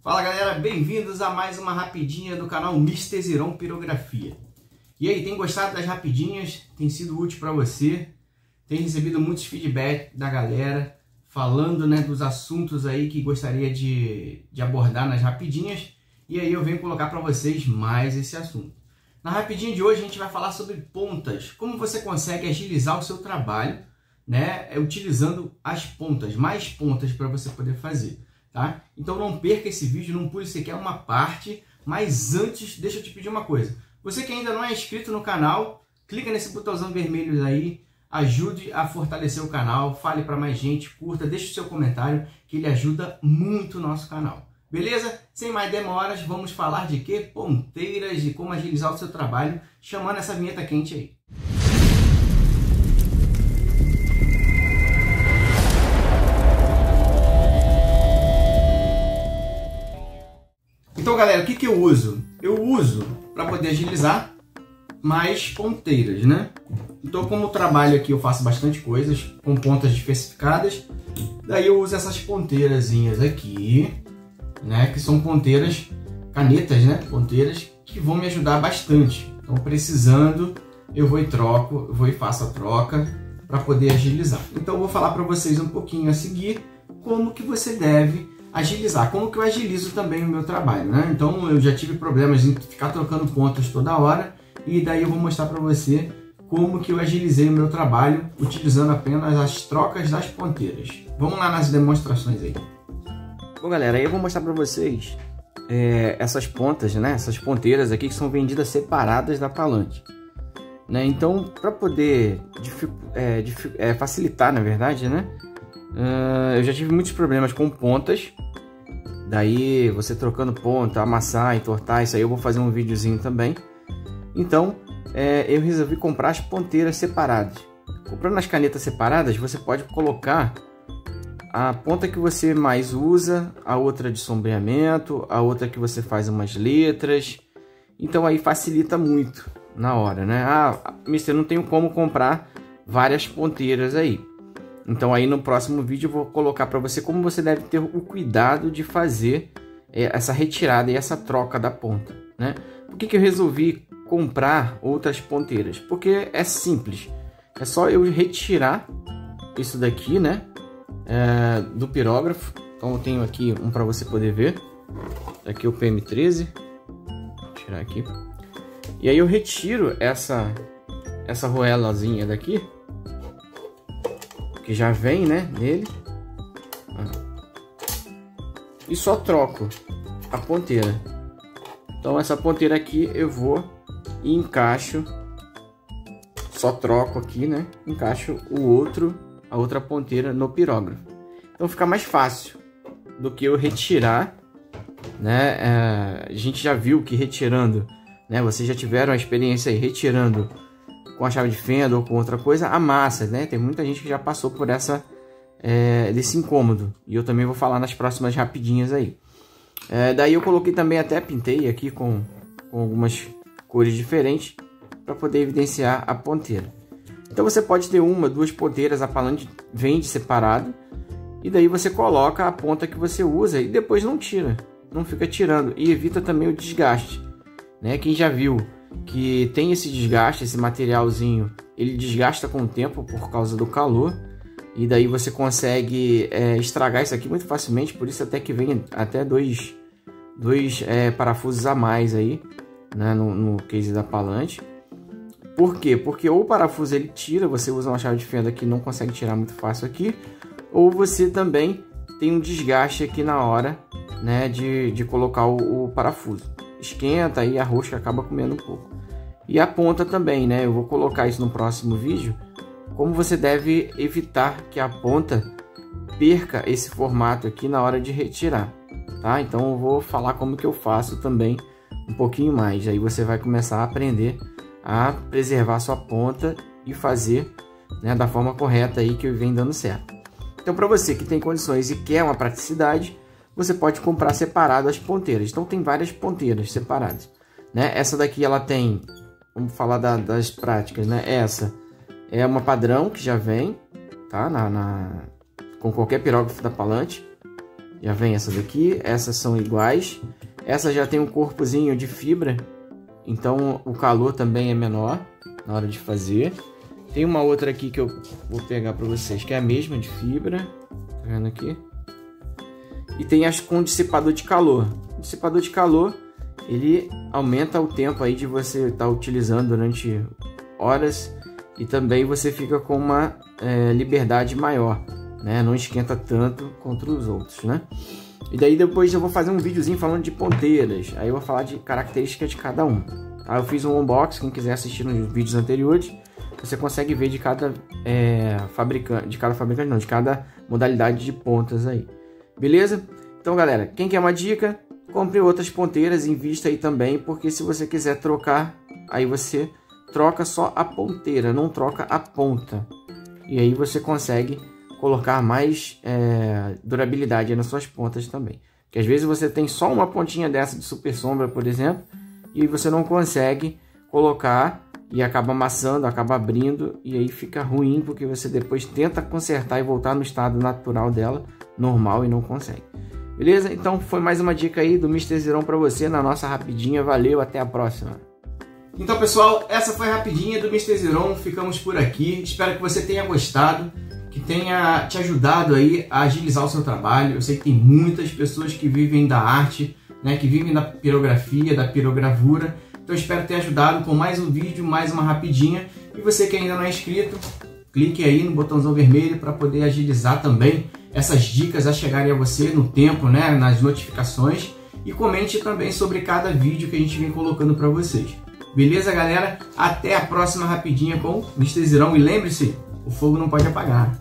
Fala galera, bem-vindos a mais uma rapidinha do canal Mr. Zirão Pirografia. E aí, tem gostado das rapidinhas? Tem sido útil para você? Tem recebido muitos feedback da galera falando, dos assuntos aí que gostaria de abordar nas rapidinhas. E aí eu venho colocar para vocês mais esse assunto. Na rapidinha de hoje a gente vai falar sobre pontas. Como você consegue agilizar o seu trabalho, utilizando as pontas, mais pontas para você poder fazer. Tá? Então não perca esse vídeo, não pule sequer uma parte, mas antes deixa eu te pedir uma coisa. Você que ainda não é inscrito no canal, clica nesse botãozinho vermelho aí, ajude a fortalecer o canal, fale para mais gente, curta, deixe o seu comentário que ele ajuda muito o nosso canal. Beleza? Sem mais demoras, vamos falar de quê? Ponteiras, de como agilizar o seu trabalho, chamando essa vinheta quente aí. Então galera, o que eu uso? Eu uso para poder agilizar mais ponteiras, Então como eu trabalho aqui, eu faço bastante coisas com pontas diversificadas. Daí eu uso essas ponteirazinhas aqui, que são ponteiras, canetas, ponteiras que vão me ajudar bastante. Então precisando, eu vou e troco, eu vou e faço a troca para poder agilizar. Então eu vou falar para vocês um pouquinho a seguir como que você deve agilizar, como que eu agilizo também o meu trabalho, Então eu já tive problemas em ficar trocando pontas toda hora e daí eu vou mostrar para você como que eu agilizei o meu trabalho utilizando apenas as trocas das ponteiras. Vamos lá nas demonstrações aí. Bom galera, aí eu vou mostrar para vocês essas pontas, essas ponteiras aqui que são vendidas separadas da palante. Então para poder facilitar, na verdade, eu já tive muitos problemas com pontas. Daí você trocando ponta, amassar, entortar, isso aí eu vou fazer um videozinho também. Então eu resolvi comprar as ponteiras separadas. Comprando as canetas separadas, você pode colocar a ponta que você mais usa, a outra de sombreamento, a outra que você faz umas letras. Então aí facilita muito na hora, Ah, mister, não tenho como comprar várias ponteiras aí. Então aí no próximo vídeo eu vou colocar para você como você deve ter o cuidado de fazer essa retirada e essa troca da ponta, Por que eu resolvi comprar outras ponteiras? Porque é simples, é só eu retirar isso daqui, do pirógrafo. Então eu tenho aqui um para você poder ver, aqui o PM13, vou tirar aqui, e aí eu retiro essa roelazinha daqui, que já vem, nele, e só troco a ponteira. Então essa ponteira aqui eu vou e encaixo, só troco aqui, encaixo a outra ponteira no pirógrafo. Então fica mais fácil do que eu retirar, a gente já viu que retirando, vocês já tiveram a experiência aí retirando com a chave de fenda ou com outra coisa, amassa, Tem muita gente que já passou por desse incômodo. E eu também vou falar nas próximas rapidinhas aí. Daí eu coloquei também, até pintei aqui com algumas cores diferentes para poder evidenciar a ponteira. Então você pode ter uma, duas ponteiras, a palante vende separado. E daí você coloca a ponta que você usa e depois não tira. Não fica tirando. E evita também o desgaste. Quem já viu que tem esse desgaste, esse materialzinho, ele desgasta com o tempo por causa do calor, e daí você consegue estragar isso aqui muito facilmente. Por isso até que vem até dois parafusos a mais aí, no case da palante. Por quê? Porque ou o parafuso ele tira, você usa uma chave de fenda que não consegue tirar muito fácil aqui, ou você também tem um desgaste aqui na hora, de colocar o parafuso. Esquenta e a rosca acaba comendo um pouco. E a ponta também, eu vou colocar isso no próximo vídeo, como você deve evitar que a ponta perca esse formato aqui na hora de retirar, tá? Então eu vou falar como que eu faço também um pouquinho mais. Aí você vai começar a aprender a preservar sua ponta e fazer, da forma correta aí que vem dando certo. Então para você que tem condições e quer uma praticidade, você pode comprar separado as ponteiras. Então tem várias ponteiras separadas, Essa daqui ela tem, vamos falar das práticas, Essa é uma padrão que já vem, tá? Com qualquer pirógrafo da palante. Já vem essa daqui, essas são iguais. Essa já tem um corpozinho de fibra, então o calor também é menor na hora de fazer. Tem uma outra aqui que eu vou pegar para vocês, que é a mesma de fibra, tá vendo aqui? E tem as com dissipador de calor. O dissipador de calor, ele aumenta o tempo aí de você estar utilizando durante horas e também você fica com uma liberdade maior, né? Não esquenta tanto contra os outros, né? E daí depois eu vou fazer um videozinho falando de ponteiras. Aí eu vou falar de características de cada um. Tá? Eu fiz um unboxing, quem quiser assistir nos vídeos anteriores, você consegue ver de cada fabricante, de cada modalidade de pontas aí. Beleza? Então galera, quem quer uma dica, compre outras ponteiras, invista aí também, porque se você quiser trocar, aí você troca só a ponteira, não troca a ponta. E aí você consegue colocar mais durabilidade nas suas pontas também. Porque às vezes você tem só uma pontinha dessa de super sombra, por exemplo, e você não consegue colocar e acaba amassando, acaba abrindo, e aí fica ruim porque você depois tenta consertar e voltar no estado natural dela, normal, e não consegue. Beleza? Então foi mais uma dica aí do Mr. Zirão para você na nossa rapidinha. Valeu, até a próxima. Então pessoal, essa foi a rapidinha do Mr. Zirão. Ficamos por aqui. Espero que você tenha gostado, que tenha te ajudado aí a agilizar o seu trabalho. Eu sei que tem muitas pessoas que vivem da arte, né, que vivem da pirografia, da pirogravura. Então espero ter ajudado com mais um vídeo, mais uma rapidinha. E você que ainda não é inscrito, clique aí no botãozão vermelho para poder agilizar também essas dicas a chegarem a você no tempo, né, nas notificações. E comente também sobre cada vídeo que a gente vem colocando para vocês. Beleza, galera? Até a próxima rapidinha com Mr. Zirão. E lembre-se, o fogo não pode apagar.